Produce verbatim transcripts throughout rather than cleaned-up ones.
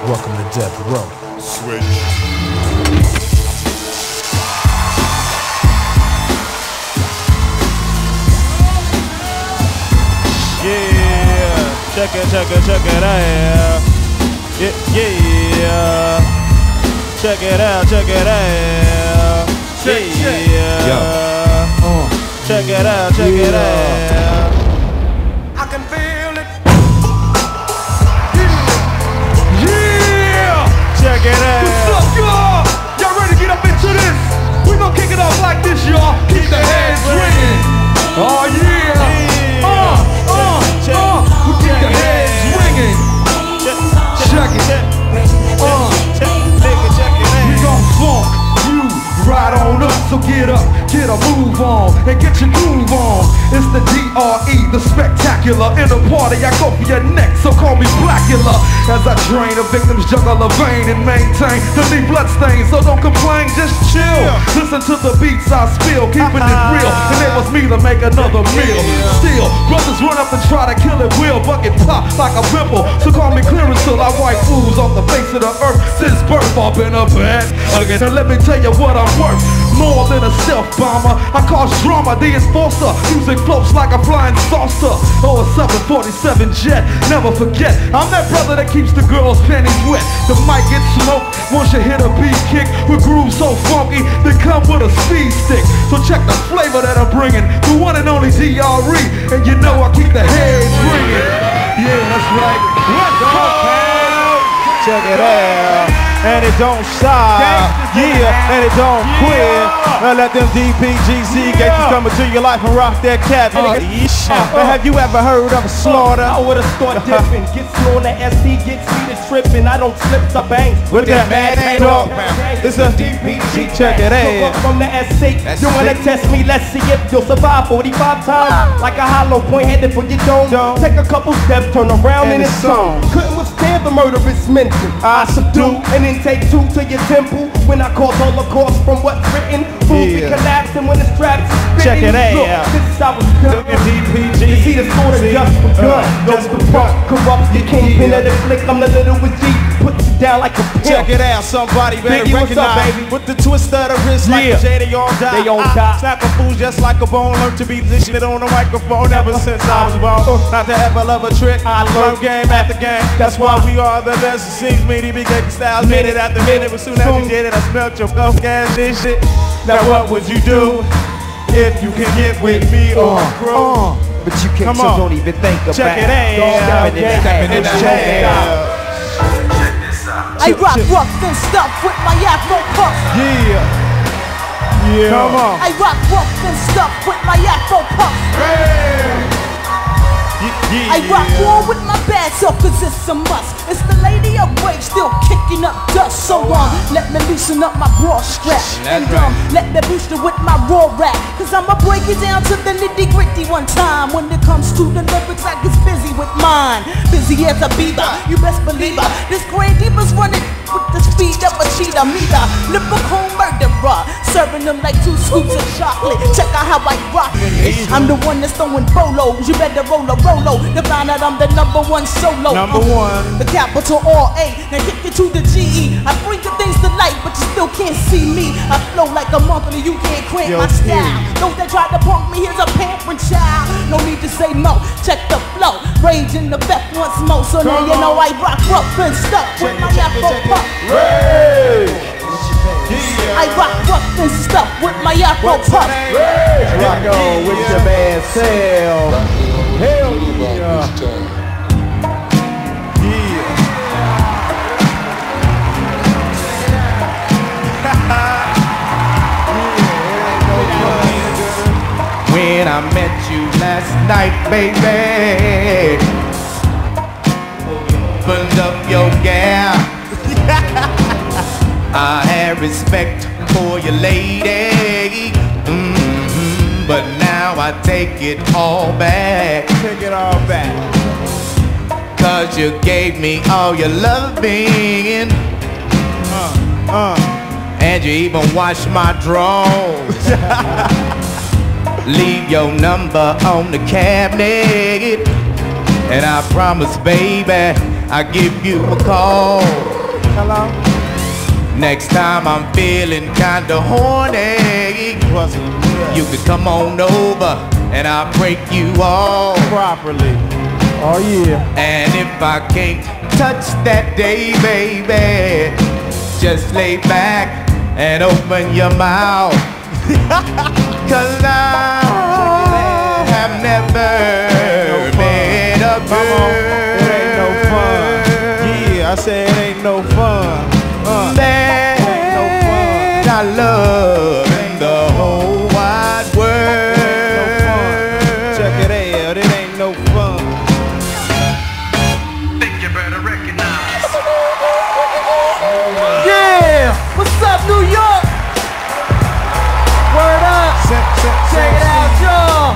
Welcome to Death Row. Switch. Yeah, check it, check it, check it out. Yeah, yeah. Check it out, check it out. Check, check. Yeah. Uh, Check it out, check yeah. it out. I can feel it. Yeah. Check it out. What's up, y'all? Y'all ready to get up into this? We gon' kick it off like this, y'all. Keep the heads ringing. Oh yeah. Uh, uh, uh. We keep the heads ringing. Check it. Uh. We gon' funk you right on up. So get up, get a move on, and get your groove on. It's the D R E, the spectacular. In a party, I go for your neck, so call me Blackula. As I drain a victim's jugular vein and maintain the deep blood stain. So don't complain, just chill. Listen to the beats I spill, keeping it real. And it was me to make another meal. Still, brothers run up and try to kill it will, bucket pop like a pimple. So call me clearance till I wipe fools off the face of the earth. Since birth, I've been a bad again. And let me tell you what I'm worth. More than a stealth bomber, I cause drama, the enforcer. Music floats like a flying saucer. Oh, a seven forty-seven jet, never forget. I'm that brother that keeps the girls' panties wet. The mic gets smoked once you hit a beat kick with grooves so funky they come with a speed stick. So check the flavor that I'm bringing, the one and only D R E. And you know I keep the heads ringing. Yeah, that's right. Let's go. Check it out. And it don't stop, yeah, and it don't quit. Now let them D P G Z gangsters come into your life and rock that cat. Uh, now have you ever heard of a slaughter? I would've start dipping, get slow on the S D, get speed and tripping. I don't slip the bangs With that man ain't up. It's a D P G. Check it out. From the S C, you wanna test me? Let's see if you'll survive forty-five times. Like a hollow point headed for your dome. Take a couple steps, turn around and it's on. Couldn't withstand the murderous mental. I subdue and then take two to your temple. When I cause holocaust from what's written, fools be collapsing when the straps is Check it spitting. out. Look, this is how it's done. D P G. You see the sword of just begun. Those the pump corrupt the kingpin of the flick. I'm the little with G. Put you down like a pimp. Check it out, somebody better Biggie, what's up, recognize. baby? With the twist of the wrist like Yeah. a J, they all die. They all I die. Snap a fool just like a bone. Learn to be positioned on the microphone ever since I was born. Not to ever love a trick. I learned game after game. That's why we are the best. It seems me to be getting styles minute after minute. But soon as you did it, I smelt your coke ass this shit. Now what would you do if you can get with me or grow? But you can't, Come so on. don't even think about Check it out. Stepping in the Stepping in the house. I rock rough and stuff with my afro puff. Yeah. Yeah. Come on. I rock rough and stuff with my afro puff. Yeah. I rock war with my bad self cause it's a must. It's the lady of rage still kicking up dust. So um, let me loosen up my broad strap. And um, let me boost it with my raw rap. Cause I'ma break it down to the nitty gritty one time. When it comes to the lyrics I get busy with mine. Busy as a beaver, you best believe her. This grand diva's running with the speed of a cheetah. Me the lyrical murderer, serving them like two scoops of chocolate. Check out how I rock it. I'm the one that's throwing bolos. You better roll a rolo to find out I'm the number one solo. Number one. The capital R A. Now kick it to the G E. I bring the things to light, but you still can't see me. I flow like a monthly, you can't cramp Yo, my style. dude. Those that try to punk me, here's a pampering child. No need to say mo. Check the flow. Rage in the back once more. So now you know I rock rough and stuff with my afro puff. I rock rough and stuff with my afro puff. Rock on with your man Sal. Hell yeah. When I met you last night, baby, opened up your gap. I had respect for your lady, mm-hmm, but now I take it all back. Take it all back. Cause you gave me all your loving, Uh, uh. and you even washed my drawers. Leave your number on the cabinet, and I promise, baby, I'll give you a call. Hello? Next time I'm feeling kinda horny, you can come on over and I'll break you off Properly. Oh yeah. And if I can't touch that day, baby, just lay back and open your mouth. Cause I have never met a girl. It ain't no fun. Yeah, I said it ain't no fun. Uh, that ain't no fun. I love in the whole wide world. Check it out, it ain't no fun. Think you better recognize. Yeah! What's up, New York? Word up! Check it out, y'all!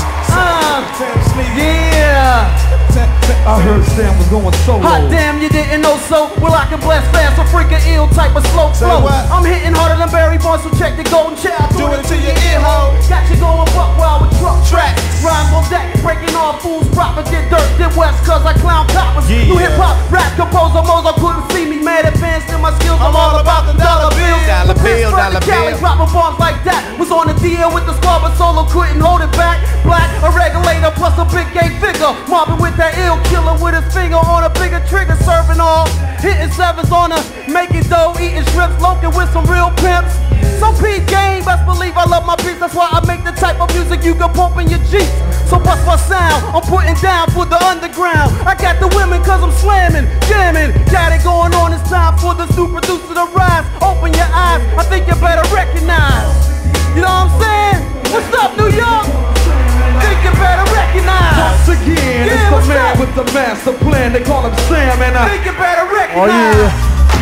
Uh, yeah! I heard Sam was going solo. Hot damn, you didn't know so? Well, I can blast fast, a freaking ill type of slow Say flow. what? I'm hitting harder than Barry Bonds, so check the golden child. Do it to your ear hole. Got you going buck wild with truck tracks. Rhymes on deck, breaking all fools, proper, get dirt, did west, cause I clown coppers. Yeah. New hip hop, rap composer, Mozo couldn't see me. Mad advanced in my skills, I'm all about the dollar bill. Dollar From bill, Pittsburgh dollar to Cali, bill. dropping bombs like that. Was on the deal with the squad, but solo couldn't hold it back. Black, a regulator, plus a big gay figure. Mobbing with that ill killer with his finger on a bigger trigger, serving all. Hitting sevens on a making dough, eating shrimps, loafing with some real pimps. Some P game, best believe I love my beats. That's why I make the type of music you can pump in your Jeep. So bust my sound, I'm putting down for the underground. I got the women cause I'm slamming, jamming. Got it going on, it's time for the new producer to rise. Open your eyes, I think you better recognize. You know what I'm saying? What's up, New York? Think you better recognize. Once again, Yeah, it's the what's man up? with the master plan. They call him Sam, and I Think you better recognize. Oh yeah.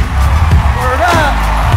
Word up.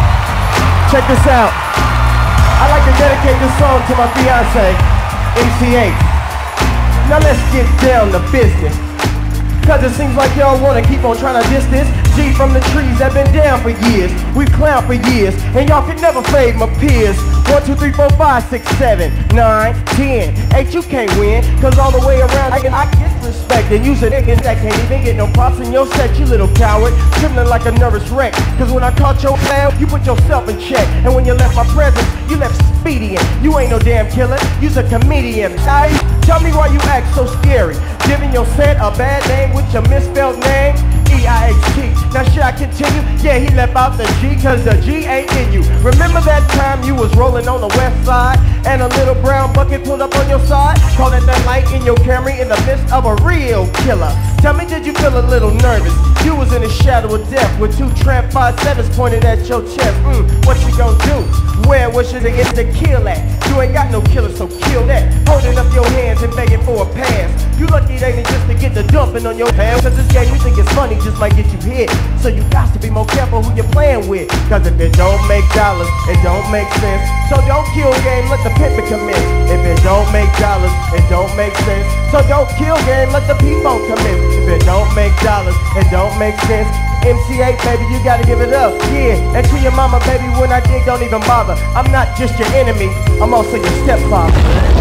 Check this out. I'd like to dedicate this song to my fiance, M C A. Now let's get down to business. Cause it seems like y'all wanna keep on trying to diss this G from the trees that been down for years. We clown for years, and y'all can never fade my peers. One, two, three, four, five, six, seven, nine, ten. Eight, you can't win, cause all the way around I can I disrespect and use a nigga that can't even get no props in your set, you little coward. Trembling like a nervous wreck. Cause when I caught your fail, you put yourself in check. And when you left my presence, you left expedient. You ain't no damn killer, you's a comedian. I, tell me why you act so scary. Giving your set a bad name with your misspelled name. E I H T. Now should I continue? Yeah, he left out the G cause the G ain't in you. Remember that time you was rolling on the west side and a little brown bucket pulled up on your side? Call that that light in your Camry in the midst of a real killer. Tell me, did you feel a little nervous? You was in the shadow of death with two tramp five sevens pointed at your chest. Mm, what you gonna do? Where was you to get the kill at? You ain't got no killer, so kill that. Holding up your hands and begging for a pass. You lucky it ain't just to get the dumping on your pants. Cause this game you think it's funny just might get you hit. So you got to be more careful who you're playing with. Cause if it don't make dollars, it don't make sense. So don't kill game, let the pimpin' commence. If it don't make dollars, it don't make sense. So don't kill game, let the people commence. If it don't make dollars, it don't make sense. M C A, baby, you gotta give it up, yeah. And to your mama, baby, when I dig, don't even bother. I'm not just your enemy, I'm also your stepfather.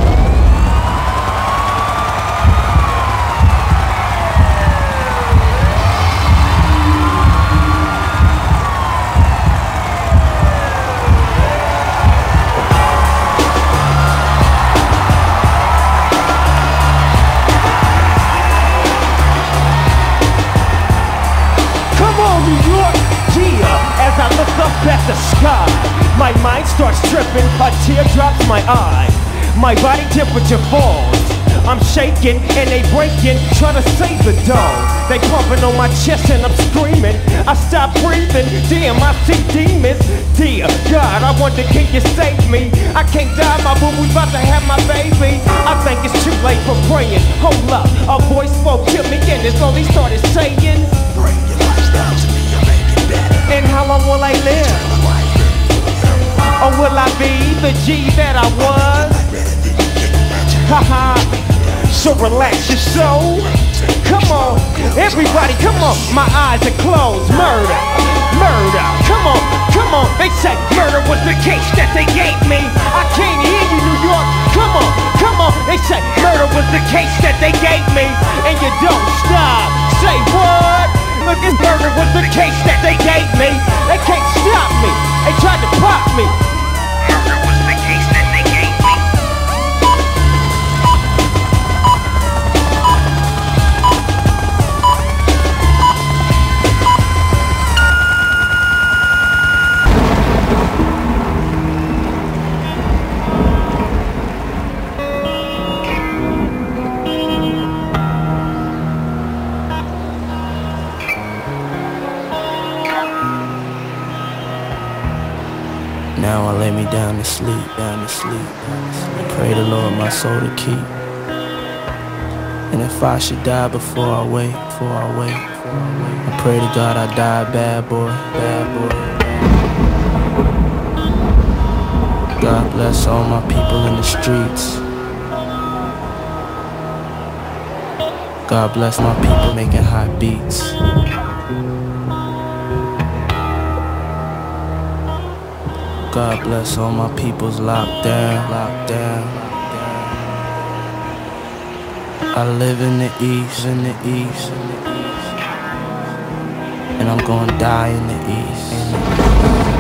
As I look up at the sky, my mind starts tripping, a tear drops my eye. My body temperature falls, I'm shaking and they breaking, trying to save the dog. They pumping on my chest and I'm screaming. I stop breathing, damn I see demons. Dear God, I wonder can you save me? I can't die, my boo-boo's about to have my baby. I think it's too late for praying. Hold up, a voice spoke to me and it's all he started saying. Bring your lifestyle to me. And how long will I live? Or will I be the G that I was? Haha, so relax your soul. Come on, everybody, come on. My eyes are closed. Murder, murder. Come on, come on. They say murder was the case that they gave me. I can't hear you, New York. Come on, come on. They say murder was the case that they gave me. And you don't stop. Say what? Look, this murder was the case that they gave me. They can't stop me. They tried to pop me. Murder was the case that they gave me. Now I lay me down to sleep, down to sleep, and pray the Lord my soul to keep. And if I should die before I wake, before I wake, I pray to God I die bad boy, bad boy. God bless all my people in the streets. God bless my people making hot beats. God bless all my peoples locked down, locked down. I live in the east, in the east, in the east, and I'm gonna die in the east. In the east.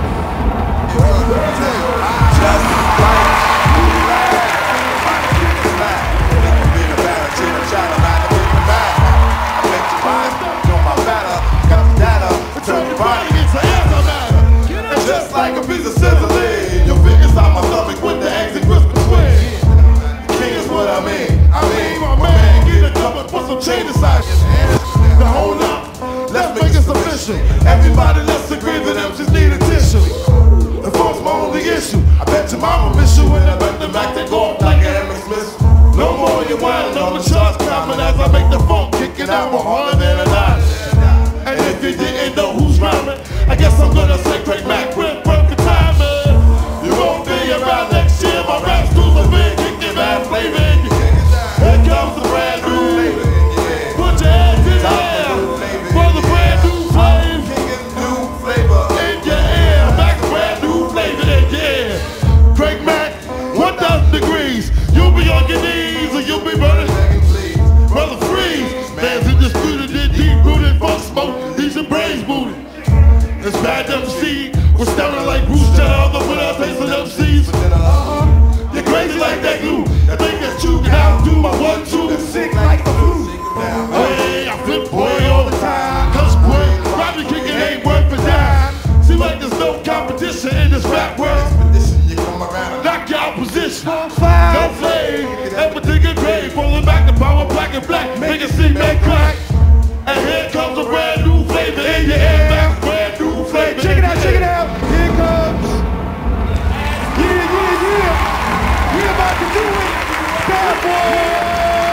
Like a piece of sizzling, your fingers out my stomach with the eggs and crisp between. King is what I mean. I mean, my man, get a cup and put some chain inside your hand. Now hold up, let's make this official. Everybody, let's agree that them just need a tissue. Enforce my only issue. I bet your mama miss you when I bet the Mac take off like a M X Smith. No more you whine, no the charts coming as I make the funk kicking out more harder than a nine. And if you didn't know who's rhyming, I guess I'm gonna say Craig Mack with broken timing. You won't be around next year, my rap schools are big, kicking bad flavor in you. Here comes the brand new. Put your hands in the air for the brand new flavor in your ear. Mack's brand new flavor in your ear. Craig Mack, one thousand degrees. You'll be on your knees or you'll be burning. Brother freeze, man's undisputed, deep rooted, funk smoke, these are brains booted. It's bad M C, we're sounding like Bruce Jenner, the winner taste of M Cs. You're crazy like that glue, I think that you can outdo my one, two, and sick like the flu. Hey, I flip boy all the time, cause boy, Robbie kicking ain't worth a dime. Seems like there's no competition in this rap world. Knock your opposition, no flame, everything is great, pulling back the power, black and black, make it see, make crack. And here comes a brand new flavor in your air, back brand new flavor. Check it out, check it out. Here it comes. Yeah, yeah, yeah. We're about to do it. Bad boy.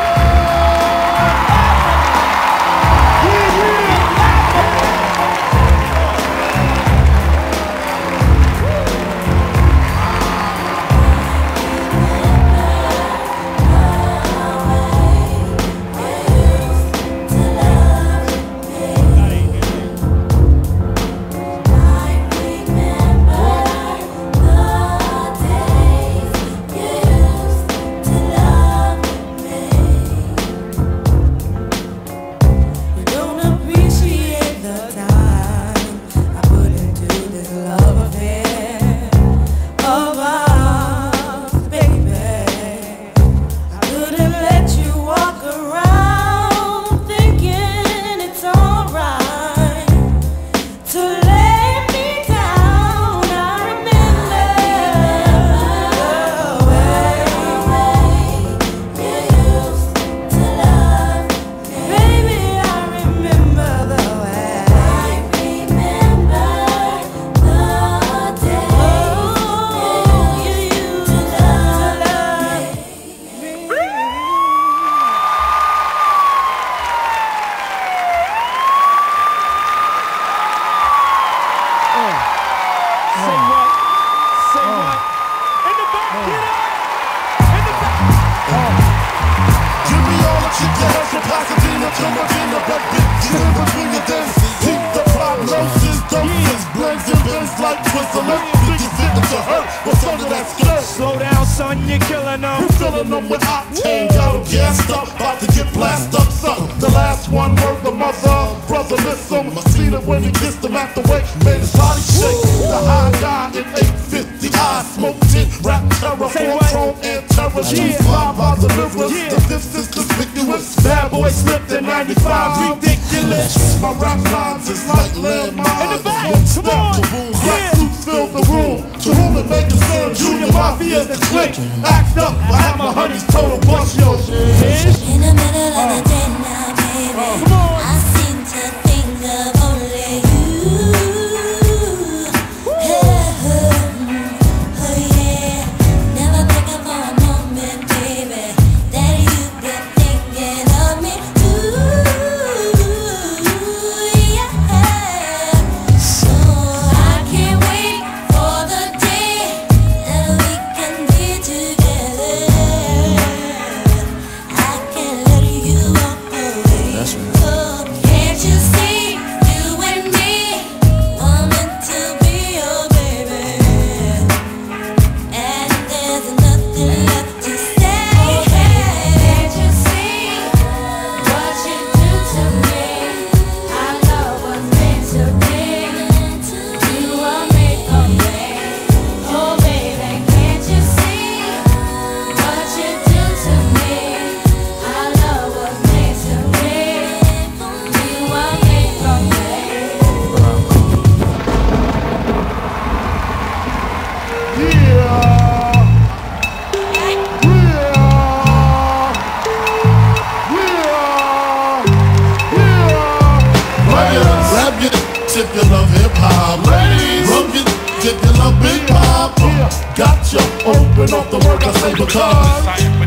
Slow down, son, you're killing them. We're filling them with octane. Got them gassed up, about to get blasted up, son. The last one word, the mother, brother. and he kissed him at the waist, made his body shake. The high guy in eight fifty, I smoked it, rap terror, four chrome and terror. Street five by deliverance, the fifth is conspicuous. Bad boy slipped in ninety-five, ridiculous. My rap lines is like landmines. One step, kaboom, black suit filled the room. To whom it may concern, Junior Mafia, the clique. Act up, I have my honey's total bust yo. In the middle of the day now, baby, I seem to think of only you. Oh, oh yeah, never think of for a moment, baby, that you've been thinking of me too. Yeah, so I can't wait for the day that we can be together. I can't let you walk away. That's right. Oh, can't you see, you and me were meant to be your baby, and there's nothing left to say. Can't you see what you do to me? Our love was meant to be. You were made for me. Oh baby, can't you see what you do to me? Our love was made to be. You were made for me. Grab your if you love hip hop, ladies. Rub your if you love big pop. Gotcha. Open up the work I say because.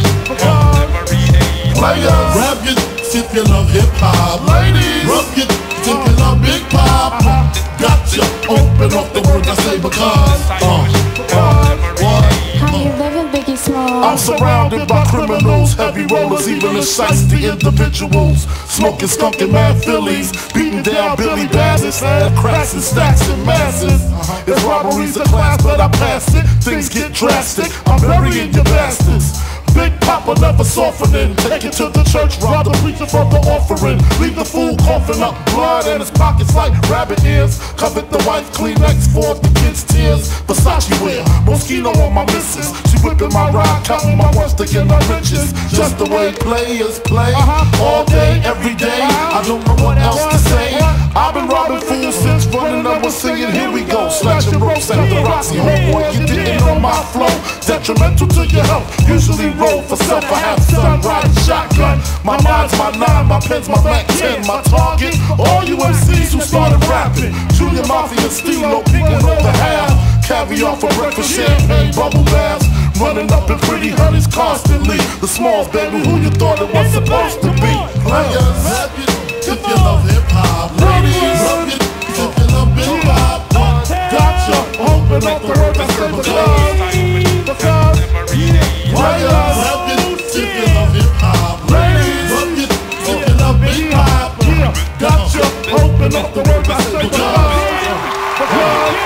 Players, grab your if you love hip hop, ladies. Rub your if you love big pop. Gotcha. Open up the work I say because. Uh, uh, what? How you living, Biggie Small? I'm surrounded by criminals, heavy rollers, even the shiesty individuals. Smoking skunk and mad Phillies, beating down Billy Bassett, and cracks and stacks in masses. It's robberies a class, but I passed it. Things get drastic, I'm burying your bastards. Big Papa never softening. Take it to the church, rob the preacher for the offering. Leave the fool coughing up blood in his pockets like rabbit ears. Covered the wife Kleenex for the kids' tears. Versace wear, Moschino on my missus. She whipping my ride, counting my ones to get my riches. Just the way players play, all day, every day. I don't know what else to say. I've been robbing fools since running up was singing. Here we go, slashing ropes at the Roxy. Homeboy, you didn't know my flow. Detrimental to your health. Usually roll for self, I have sun, riding shotgun. My mind's my nine, my pen's my Mac ten, my target. All you M Cs who started rapping. Junior Mafia, Stilo, peeking over half. Caviar for breakfast, champagne, bubble baths. Running up in pretty honeys constantly. The smalls, baby, who you thought it was supposed to be. Players, if you love hip hop, ladies, rub it if you love big pop. Gotcha, open up the world I said because, because, players, rub it if you love hip hop, ladies, rub it if you love big pop. Gotcha, open up the world I said because, because.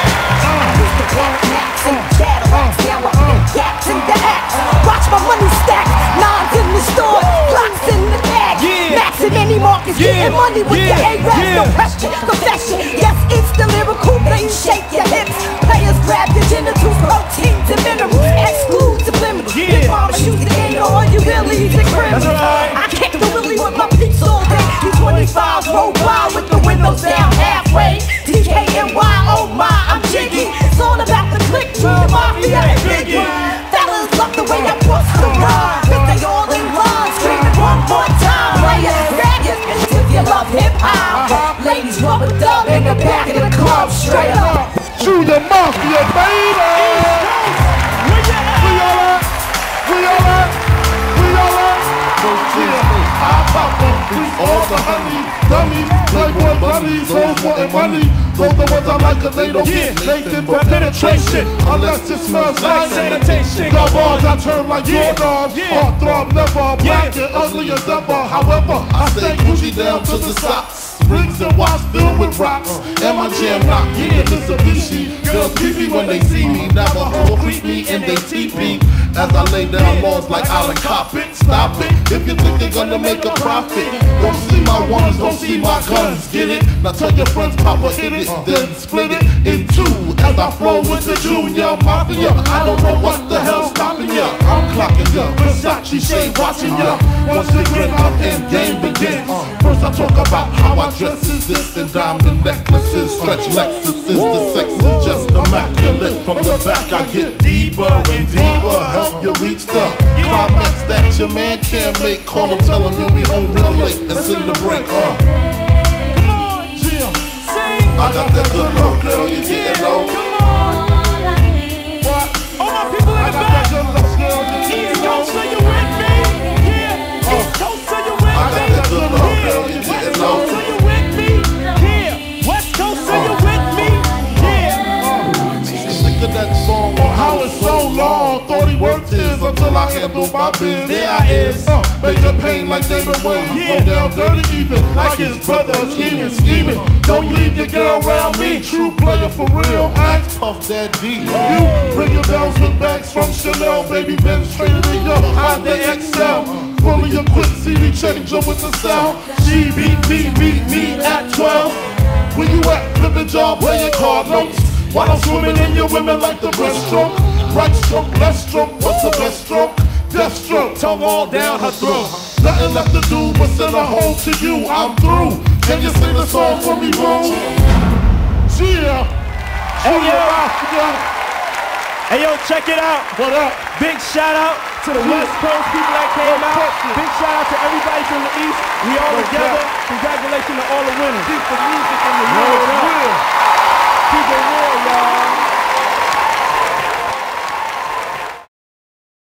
Watch my money stack, nines in the store, blocks in the bag. Max in any markets, getting money with your A-Raps, no question, confession. Yes, it's the lyrical, baby, shake your hips. Players grab your genitals, proteins and minerals, exclude subliminals. Big mama used to get all you really the criminals. I kick the willy with my peeps all day. You twenty-fives roll by with the windows down halfway. D K N Y, oh my, I'm jiggy. It's all about the click, Junior Mafia and Biggie. Fellas love the way I bust the rhyme, but they all in line, screaming one more time. Players, grab your bitch if you love hip hop. Ladies, rub a dub in the back of the club, straight up. Junior Mafia, baby! We all at? We all at? We all at? So yeah, I pop them, free all the honey, dummies, playboy bunnies, those wanting money. Those the ones I like 'cause they don't get Nathan for penetration, unless it smells like sanitation. The bars I turn like doorknobs, heart throb never, black and ugly as ever. However, I stay Gucci down to the socks. rings and watch filled with rocks. And my jam knock, yeah, Mitsubishi. Girls creep me when they see me. Navajo creep me and they teepee. As I lay down laws like Alan Coppin. Stop it, if you think they're gonna make a profit. Don't see my ones, don't see my guns, get it? Now tell your friends, Papa hit it, then split it in two. As I flow with the Junior Mafia, I don't know what the hell's stopping ya. I'm clocking ya, Versace shade watching ya. Once again, I'm in, game begins. First I talk about how I dress is this and diamond necklaces, stretch Lexuses. The sex is just immaculate. From the back I get deeper and deeper. Help you reach the climax that your man can't make. Call him, tell him you'll be home real late and send the break. Uh. Come on, Yeah. sing. I got that good love, girl, you didn't know. What? All my people in I the got that back. good love, girl, you East didn't Coast, know. are you with me? Yeah. East Coast, are you with me? I got that good love, girl, you West didn't Coast, know. are you with me? Yeah. West Coast, are you with me? Yeah. Sick of that song on how it's so long. Thought he worked his until I handled my biz. There I is, uh, major pain like David Wayne. Yeah. Go down dirty even like his brother scheming, scheming. Don't leave your girl around me. True player for real. Act Puff Daddy. You bring your bells with bags from Chanel, baby Benz traded in your Hyundai X L. Fully equipped C D changer with the sound. She beat me, beat me at twelve. Where you at? Flipping job, where your car notes. While I'm swimming in your women like the breaststroke. Right stroke, left stroke, what's the best stroke? Death stroke, tongue all down her throat. Nothing left to do but send a home to you. I'm through. Can you sing the song for me, bro? Yeah. Hey yo, hey yo, check it out. What up? Big shout out to the West Coast people that came out. Big shout out to everybody from the East. We all No together. doubt. Congratulations to all the winners. Keep the music in the Word world up. real. Keep it real, y'all.